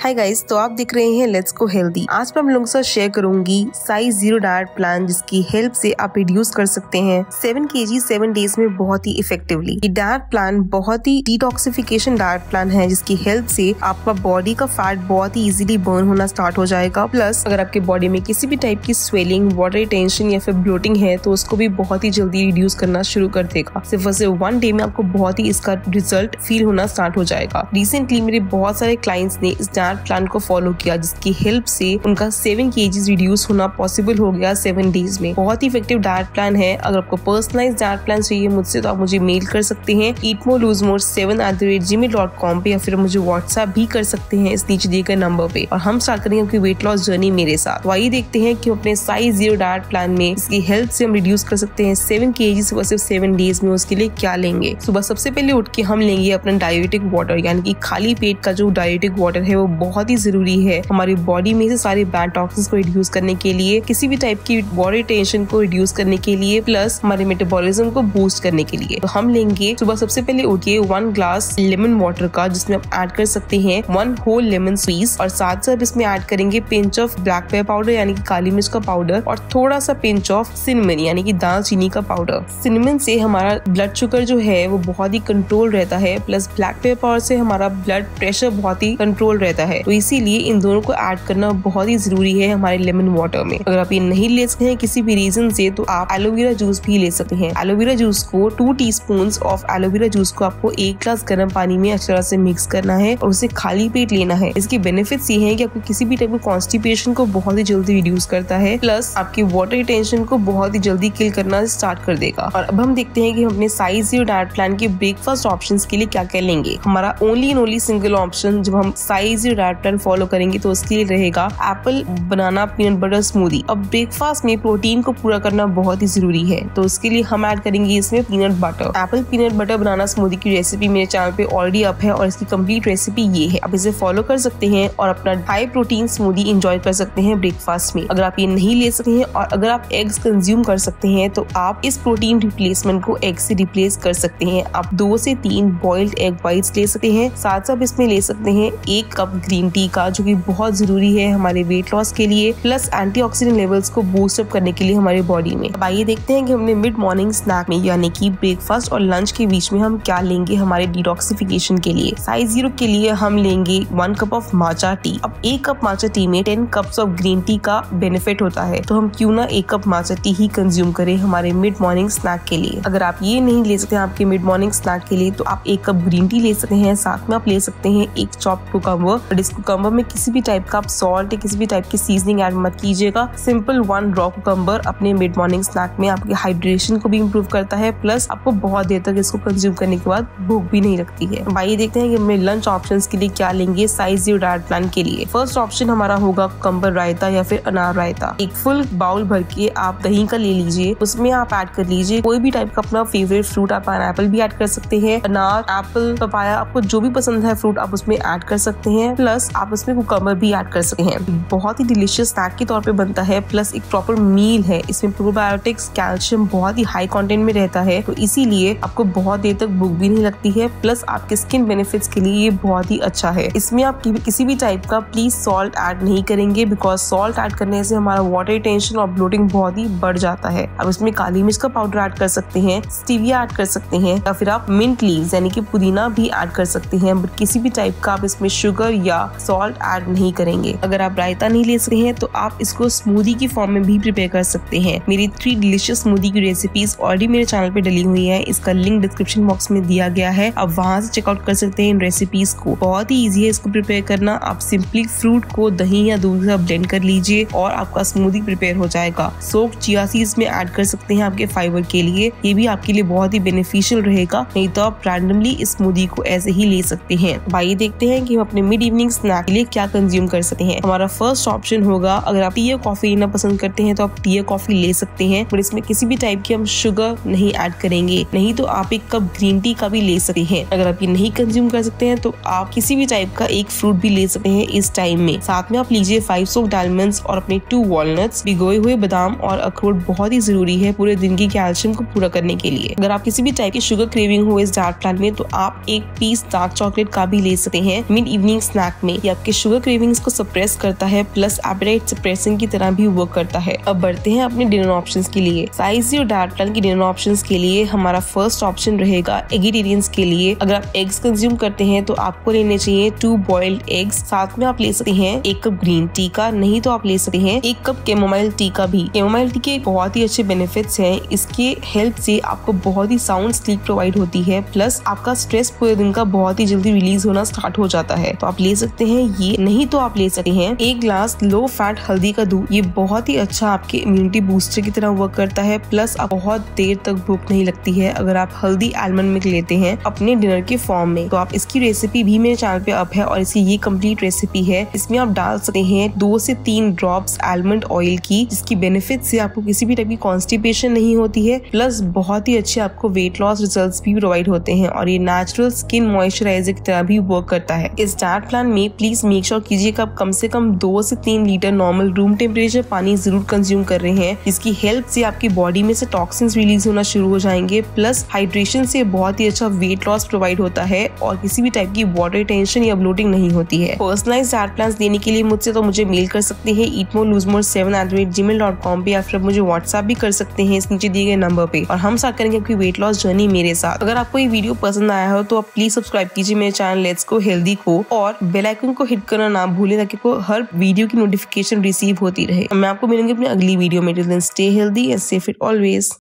Hi guys, तो आप देख रहे हैं लेट्स गो हेल्दी। आज मैं आप लोगों के साथ शेयर करूंगी साइज 0 डाइट प्लान, जिसकी हेल्प से आप रिड्यूस कर सकते हैं 7 kg 7 डेज में बहुत ही इफेक्टिवली। ये डाइट प्लान बहुत ही डिटॉक्सिफिकेशन डाइट प्लान है, जिसकी हेल्प से आपका बॉडी का फैट बहुत ही इजीली बर्न होना स्टार्ट हो जाएगा। प्लस अगर आपके बॉडी में किसी भी टाइप की स्वेलिंग, वाटर रिटेंशन या फिर ब्लोटिंग है तो उसको भी बहुत ही जल्दी रिड्यूस करना शुरू कर देगा। सिर्फ 1 डे में आपको बहुत ही इसका रिजल्ट फील होना स्टार्ट हो जाएगा। रिसेंटली मेरे बहुत सारे क्लाइंट्स ने इस डाइट प्लान को फॉलो किया, जिसकी हेल्प से उनका 7 kg रिड्यूस होना पॉसिबल हो गया 7 डेज में। बहुत ही इफेक्टिव डाइट प्लान है। अगर आपको पर्सनलाइज डाइट प्लान चाहिए मुझसे तो आप मुझे मेल कर सकते हैं eatmore-lose-more7@gmail.com पे, या फिर मुझे व्हाट्सएप भी कर सकते हैं इस नीचे दिए गए नंबर पे। और हम स्टार्ट करेंगे आपकी वेट लॉस जर्नी मेरे साथ। तो आइए देखते हैं कि अपने साइज 0 डाइट प्लान में इसकी हेल्प से हम रिड्यूस कर सकते हैं 7 kg सुबह सिर्फ 7 डेज में। उसके लिए क्या लेंगे? सुबह सबसे पहले उठ के हम लेंगे अपना डायरेटिक वाटर, यानी कि खाली पेट का जो डायरेटिक वाटर है वो बहुत ही जरूरी है हमारी बॉडी में से सारे बैड टॉक्सिन्स को रिड्यूस करने के लिए, किसी भी टाइप की बॉडी टेंशन को रिड्यूस करने के लिए, प्लस हमारे मेटाबॉलिज्म को बूस्ट करने के लिए। तो हम लेंगे सुबह सबसे पहले उठिए 1 ग्लास लेमन वाटर का, जिसमें आप ऐड कर सकते हैं 1 होल लेमन स्क्वीज, और साथ साथ इसमें ऐड करेंगे pinch of black pepper powder यानी कि काली मिर्च का पाउडर, और थोड़ा सा पिंच ऑफ सिनेमन यानी कि दालचीनी का पाउडर। सिनेमन से हमारा ब्लड शुगर जो है वो बहुत ही कंट्रोल रहता है, प्लस ब्लैक पेपर पाउडर से हमारा ब्लड प्रेशर बहुत ही कंट्रोल रहता है। तो इसीलिए इन दोनों को ऐड करना बहुत ही जरूरी है हमारे लेमन वाटर में। अगर आप ये नहीं ले सकते हैं किसी भी रीजन से तो आप एलोवेरा जूस भी ले सकते हैं। एलोवेरा जूस को 2 टीस्पून्स ऑफ एलोवेरा जूस को आपको 1 ग्लास गर्म पानी में अच्छी तरह से मिक्स करना है और उसे खाली पेट लेना है। इसके बेनिफिट्स ये हैं कि आपको किसी भी टाइप की कॉन्स्टिपेशन को बहुत ही जल्दी रिड्यूस करता है, प्लस आपकी वाटर रिटेंशन को बहुत ही जल्दी किल करना स्टार्ट कर देगा। और अब हम देखते हैं कि हम अपने साइज 0 डाइट प्लान के ब्रेकफास्ट ऑप्शंस के लिए क्या क्या लेंगे। हमारा only and only single option जब हम साइज 0 डाइट प्लान फॉलो करेंगे तो उसके लिए रहेगा apple banana peanut butter smoothie. अब ब्रेकफास्ट में प्रोटीन को पूरा करना बहुत ही जरूरी है, तो उसके लिए हम ऐड करेंगे इसमें peanut butter. Apple peanut butter banana smoothie की रेसिपी मेरे चैनल पे ऑलरेडी अप है और इसकी कंप्लीट रेसिपी ये है। आप इसे फॉलो कर सकते हैं और अपना हाई प्रोटीन स्मूदी एंजॉय कर सकते हैं ब्रेकफास्ट में। अगर आप ये नहीं ले सकते हैं और अगर आप एग्स कंज्यूम कर सकते हैं तो आप इस प्रोटीन रिप्लेसमेंट को एग से रिप्लेस कर सकते हैं। आप 2 से 3 बॉइल्ड एग व्हाइट्स ले सकते हैं। साथ साथ इसमें ले सकते हैं 1 कप ग्रीन टी का, जो कि बहुत जरूरी है हमारे वेट लॉस के लिए, प्लस एंटीऑक्सीडेंट लेवल्स को बूस्ट अप करने के लिए हमारे बॉडी में। अब आइए देखते हैं कि हमने मिड मॉर्निंग स्नैक में यानी कि ब्रेकफास्ट और लंच के बीच में हम क्या लेंगे हमारे डिटॉक्सिफिकेशन के लिए। साइज 0 के लिए हम लेंगे 1 कप ऑफ माचा टी। अब 1 कप माचा टी में 10 कप्स ऑफ ग्रीन टी का बेनिफिट होता है, तो हम क्यों ना 1 कप माचा टी ही कंज्यूम करें हमारे मिड मॉर्निंग स्नैक के लिए। अगर आप ये नहीं ले सकते हैं आपके मिड मॉर्निंग स्नैक के लिए तो आप 1 कप ग्रीन टी ले सकते हैं। साथ में आप ले सकते हैं 1 चॉप्ड कुकम्बर, और इस कुकम्बर में किसी भी टाइप का आप सॉल्ट या किसी भी टाइप की सीजनिंग ऐड मत कीजिएगा। सिंपल 1 रॉ कुकम्बर अपने मिड मॉर्निंग स्नैक में आपके हाइड्रेशन को भी इम्प्रूव करता है, प्लस आपको बहुत देर तक इसको कंज्यूम करने के बाद भूख भी नहीं लगती है। आइए देखते हैं कि हमें लंच ऑप्शंस के लिए क्या लेंगे साइज 0 डाइट प्लान के लिए। फर्स्ट ऑप्शन हमारा होगा कुकम्बर रायता या फिर अनार रायता। एक फुल बाउल भर के आप दही का ले लीजिए, उसमें आप ऐड कर लीजिए कोई भी टाइप का अपना फेवरेट फ्रूट। आप पाइनएप्पल भी ऐड कर सकते हैं, अनार, एप्पल, पपाया, आपको जो भी पसंद है फ्रूट आप उसमें ऐड कर सकते हैं, प्लस आप उसमें कुकम्बर भी ऐड कर सकते हैं। बहुत ही डिलीशियस स्नैक के तौर पे बनता है, प्लस एक प्रॉपर मील है। इसमें प्रोबायोटिक्स, कैल्शियम बहुत ही हाई कंटेंट में रहता है, तो इसीलिए आपको बहुत देर तक भूख भी नहीं लगती है, प्लस आपके स्किन बेनिफिट्स के लिए ये बहुत ही अच्छा है। इसमें आप किसी भी टाइप का प्लीज सॉल्ट ऐड नहीं करेंगे, बिकॉज सॉल्ट ऐड करने से हमारा वाटर रिटेंशन और ब्लोटिंग बहुत ही बढ़ जाता है। अब इसमें काली मिर्च का पाउडर ऐड कर सकते हैं, स्टीविया ऐड कर सकते हैं, या फिर आप मिंट लीव्स यानी कि पुदीना भी ऐड कर सकते हैं, बट किसी भी टाइप का आप इसमें शुगर या सॉल्ट ऐड नहीं करेंगे। अगर आप रायता नहीं ले सकते हैं तो आप इसको स्मूदी की फॉर्म में भी प्रिपेयर कर सकते हैं। मेरी 3 डिलीशियस स्मूदी की रेसिपीज ऑलरेडी मेरे चैनल पे डली हुई है, इसका लिंक डिस्क्रिप्शन बॉक्स में दिया गया है, आप वहां से चेकआउट कर सकते हैं इन रेसिपीज को। बहुत ही इजी है इसको प्रिपेयर करना। आप सिंपली फ्रूट को दही या दूध से ब्लेंड कर लीजिए और आपका स्मूदी प्रिपेयर हो जाएगा। सोक्ड चिया सीड्स में ऐड कर सकते हैं आपके फाइबर के लिए, ये भी आपके लिए बहुत ही बेनिफिशियल रहेगा, नहीं तो आप रैंडमली इस स्मूदी को ऐसे ही ले सकते हैं। आइए देखते हैं कि हम अपने मिड इवनिंग स्नैक के लिए क्या कंज्यूम कर सकते हैं। हमारा फर्स्ट ऑप्शन होगा, अगर आप टी या कॉफी लेना पसंद करते हैं तो आप टी या कॉफी ले सकते हैं, पर इसमें किसी भी टाइप की हम शुगर नहीं ऐड करेंगे। नहीं तो आप 1 कप ग्रीन टी का भी ले सकते हैं। अगर आप ये नहीं कंज्यूम कर सकते हैं तो आप किसी भी टाइप का 1 फ्रूट भी ले सकते हैं इस टाइम में। साथ में आप लीजिए 5 सोक्ड आलमंड्स और अपने 2 वॉलनट्स। भिगोए हुए बादाम और अखरोट बहुत ही जरूरी है पूरे दिन की कैल्शियम को पूरा करने के लिए। अगर आप किसी भी टाइप की शुगर क्रेविंग हो इस डाइट प्लान में तो आप 1 पीस डार्क चॉकलेट का भी ले सकते हैं मिड इवनिंग स्नैक फैट में ये आपके शुगर क्रेविंग्स को सप्रेस करता है, प्लस एपेटाइट सप्रेसिंग की तरह भी वर्क करता है। अब बढ़ते हैं अपने डिनर ऑप्शंस के लिए। साइज ज़ीरो डाइट प्लान की डिनर ऑप्शंस के लिए हमारा फर्स्ट ऑप्शन रहेगा एगिटेरियंस के लिए। अगर आप एग्स कंज्यूम करते हैं तो आपको लेने चाहिए 2 बॉइल्ड एग्स। साथ में आप ले सकते हैं 1 कप ग्रीन टी का, नहीं तो आप ले सकते हैं 1 कप कैमोमाइल टी का भी। कैमोमाइल टी के बहुत ही अच्छे बेनिफिट्स हैं। इसके हेल्प से आपको बहुत ही साउंड स्लीप प्रोवाइड होती है, प्लस आपका स्ट्रेस पूरे दिन का बहुत ही जल्दी रिलीज होना स्टार्ट हो जाता है। तो आप ले सकते हैं ये, नहीं तो आप ले सकते हैं 1 ग्लास लो फैट हल्दी का दूध। ये बहुत ही अच्छा आपके इम्यूनिटी बूस्टर की तरह वर्क करता है, प्लस आप बहुत देर तक भूख नहीं लगती है अगर आप हल्दी आलमंड मिल्क लेते हैं अपने डिनर के फॉर्म में। तो आप इसकी रेसिपी भी मेरे चैनल पे अप है और इसकी ये कंप्लीट रेसिपी है। इसमें आप डाल सकते हैं 2 से 3 ड्रॉप्स आलमंड ऑयल की, जिसकी बेनिफिट से आपको किसी भी टाइप की कॉन्स्टिपेशन नहीं होती है, प्लस बहुत ही अच्छे आपको वेट लॉस रिजल्ट्स भी प्रोवाइड होते हैं और ये नेचुरल स्किन मॉइस्चराइजर की तरह भी वर्क करता है। इस डाइट प्लान में प्लीज मेक श्योर कीजिए कि आप कम से कम 2 से 3 लीटर नॉर्मल रूम टेम्परेचर पानी जरूर कंज्यूम कर रहे हैं, जिसकी हेल्प से आपकी बॉडी में से टॉक्सिन्स रिलीज होना शुरू हो जाएंगे, प्लस हाइड्रेशन से बहुत ही अच्छा वेट लॉस प्रोवाइड होता है और किसी भी टाइप की वाटर टेंशन या ब्लोटिंग नहीं होती है। पर्सनलाइज्ड डाइट प्लान्स देने के लिए मुझसे तो मुझे मेल कर सकते हैं eatmore-lose-more7@gmail.com पे, या फिर मुझे व्हाट्सएप भी कर सकते हैं इस नीचे दिए गए नंबर पे, और हम साथ करेंगे आपकी वेट लॉस जर्नी मेरे साथ। अगर आपको ये वीडियो पसंद आया हो तो आप प्लीज सब्सक्राइब कीजिए मेरे चैनल लेट्स गो हेल्दी को, और बेल आइकन को हिट करना ना भूलें ताकि आपको हर वीडियो की नोटिफिकेशन रिसीव होती रहे। मैं आपको मिलूंगी अपनी अगली वीडियो में। Till then stay healthy and stay fit always.